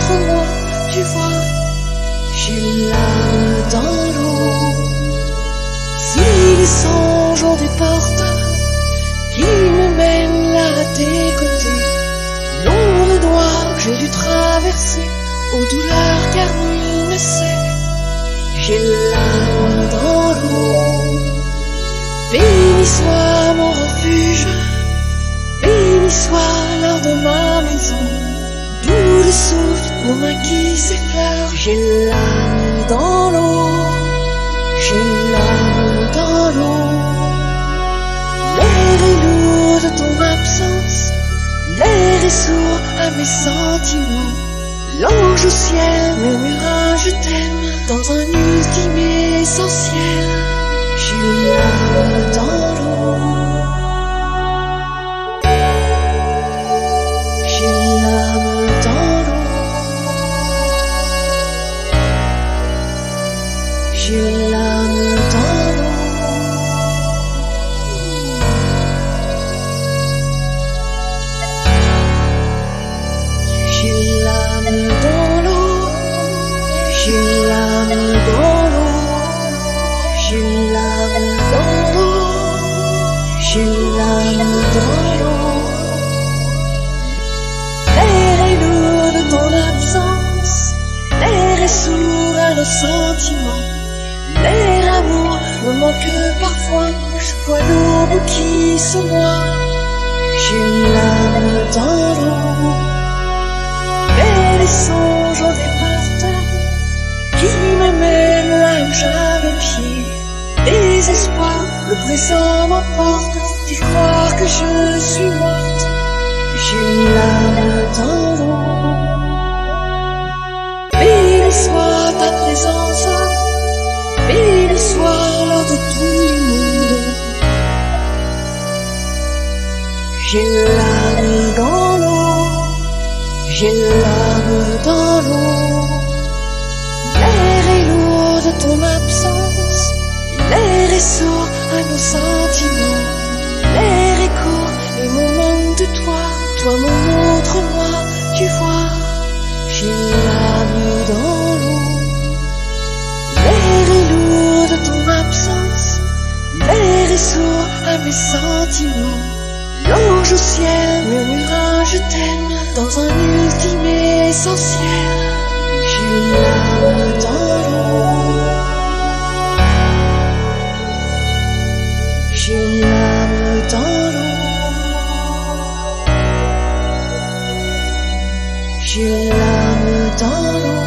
l'autre moi, tu vois, j'ai l'âme dans l'eau. Si les songes ont des portes qui me mènent là à tes côtés, nombre doigts que j'ai dû traverser, aux douleurs car nul ne sait, j'ai l'âme dans l'eau. Béni soit mon refuge, béni soit l'heure de ma maison, d'où le souffle nos mains qui s'effleurent, j'ai l'âme dans l'eau, j'ai l'âme dans l'eau. L'air est lourd de ton absence, l'air est sourd à mes sentiments. L'ange au ciel murmure un je t'aime dans un ultime essentiel. J'ai l'âme dans l'eau. J'ai l'âme dans l'eau. J'ai l'âme dans l'eau. J'ai l'âme dans l'eau, j'ai l'âme dans l'eau, j'ai l'âme dans l'eau, j'ai l'âme dans l'eau. L'air est lourd de ton absence, l'air est sourd à nos sentiments. L'air amour me manque parfois, je vois l'aube qui se noie. J'ai l'âme dans l'eau. Les songes ont des portes qui me mènent là où j'avais pied. Désespoir, le présent m'emporte, ils croient que je suis morte. J'ai l'âme dans l'eau. Béni soit ta présence, béni soit l'heure de tout le monde. J'ai l'âme dans l'eau. J'ai l'âme dans l'eau. L'air est lourd de ton absence, l'air est sourd à nos sentiments. L'air est court et mon manque de toi, toi mon autre moi, tu vois. J'ai l'âme dans l'eau. L'air est lourd de ton absence, l'air est sourd à mes sentiments. L'ange au ciel murmure un je t'aime dans un ultime essentiel. J'ai l'âme dans l'eau. J'ai l'âme dans l'eau. J'ai l'âme dans l'eau.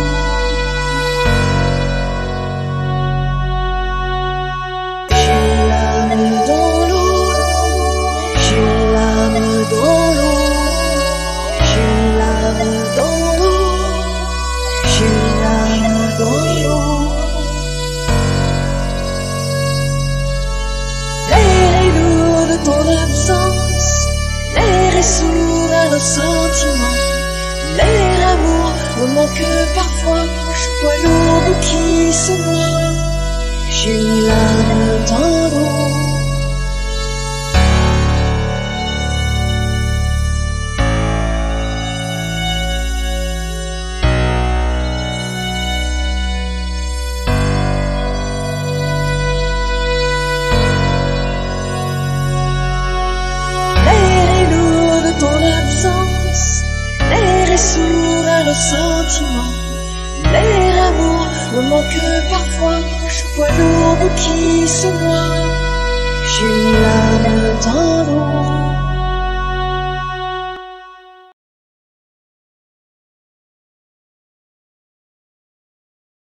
J'ai l'âme dans l'eau. J'ai l'âme dans l'eau. J'ai l'âme dans l'eau. J'ai l'âme dans l'eau. L'air est lourd de ton absence, l'air est sourd à nos sentiments. L'air amour me manque parfois, je vois l'aube qui se noie. J'ai l'âme dans l'eau. Sourd à nos sentiments, l'air amour me manque parfois, je vois l'aube qui se noie. J'ai l'âme dans l'eau.